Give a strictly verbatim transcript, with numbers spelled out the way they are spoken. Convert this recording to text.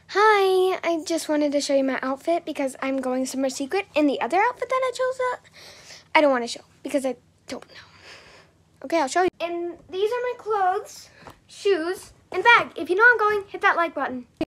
Hi, I just wanted to show you my outfit because I'm going somewhere secret. And the other outfit that I chose, up, I don't want to show because I don't know. Okay, I'll show you. And these are my clothes, shoes, and bag. If you know I'm going, hit that like button.